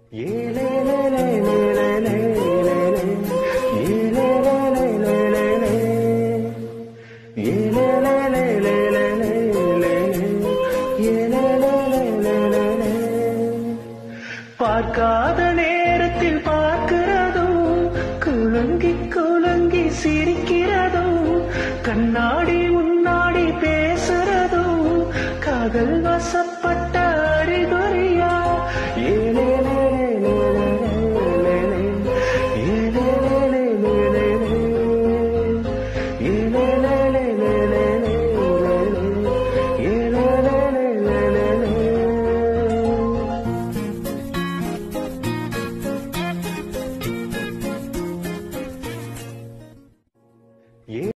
பார்க்காத நேரத்தில் பார்க்கிறதோ, குலுங்கி குலுங்கி சிரிக்கிறதோ, கண்ணாடி முன்னாடி பேசுறதோ, காதல் வசப்ப